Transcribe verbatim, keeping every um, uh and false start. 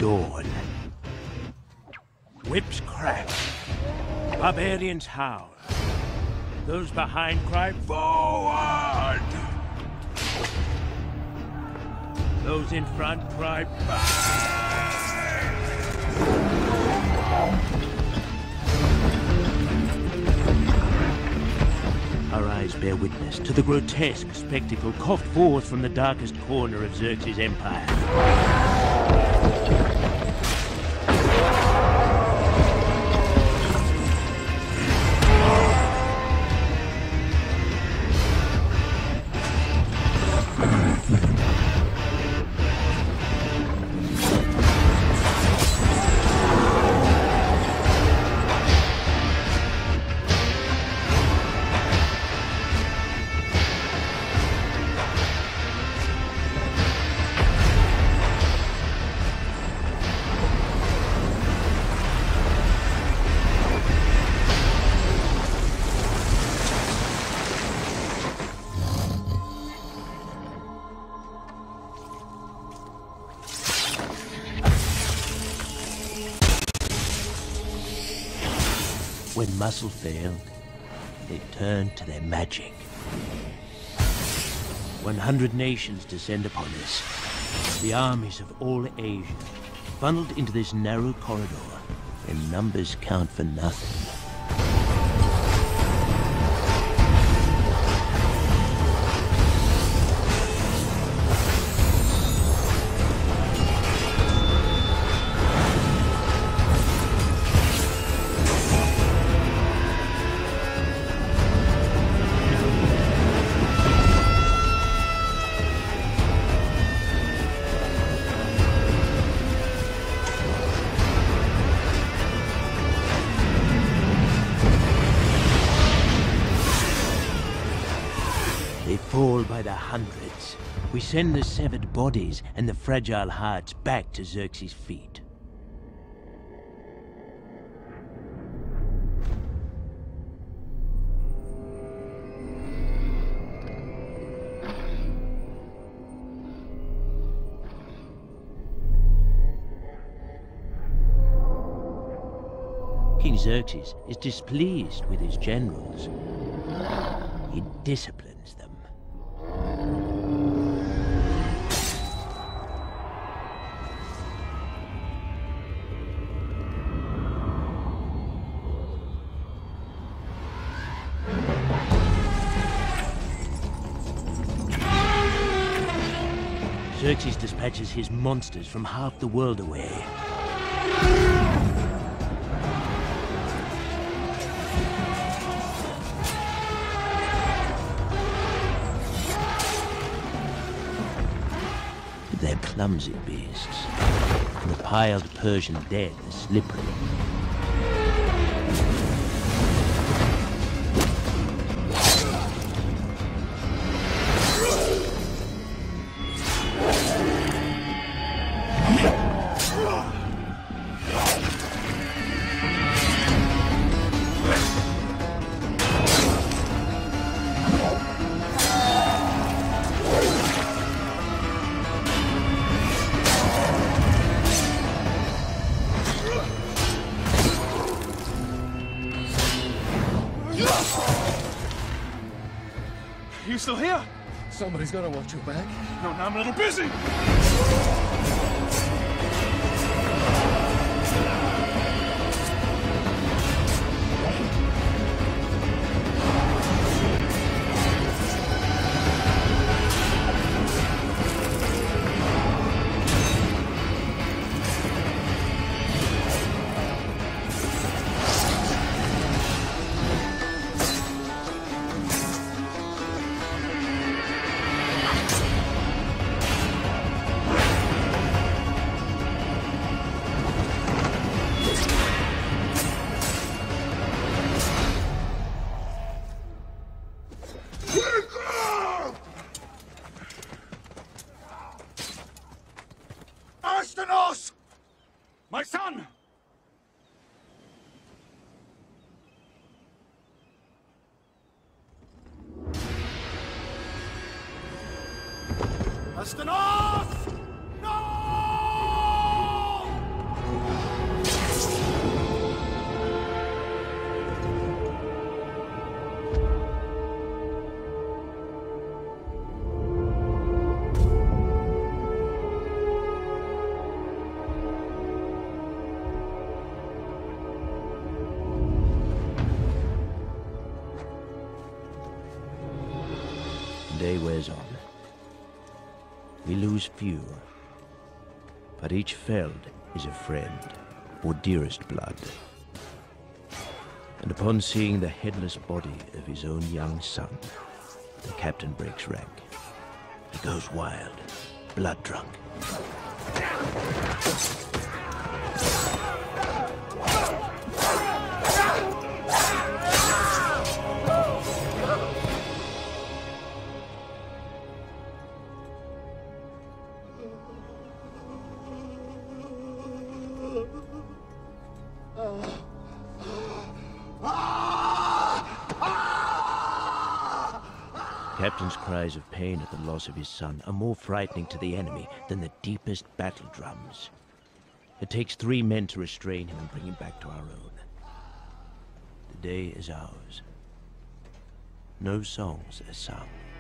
dawn. Whips crack. Barbarians howl. Those behind cry, forward! Those in front cry, back! Our eyes bear witness to the grotesque spectacle coughed forth from the darkest corner of Xerxes' empire. When muscle failed, they turned to their magic. One hundred nations descend upon us. The armies of all Asia, funneled into this narrow corridor, where numbers count for nothing. They fall by the hundreds. We send the severed bodies and the fragile hearts back to Xerxes' feet. King Xerxes is displeased with his generals. He disciplines them. Xerxes dispatches his monsters from half the world away. They're clumsy beasts, and the piled Persian dead are slippery. You still here? Somebody's gotta watch your back. No, now I'm a little busy. My son! Astanos! No! day wears on. We lose few, but each felled is a friend, or dearest blood. And upon seeing the headless body of his own young son, the captain breaks rank. He goes wild, blood drunk. Captain's cries of pain at the loss of his son are more frightening to the enemy than the deepest battle drums. It takes three men to restrain him and bring him back to our own. The day is ours. No songs are sung.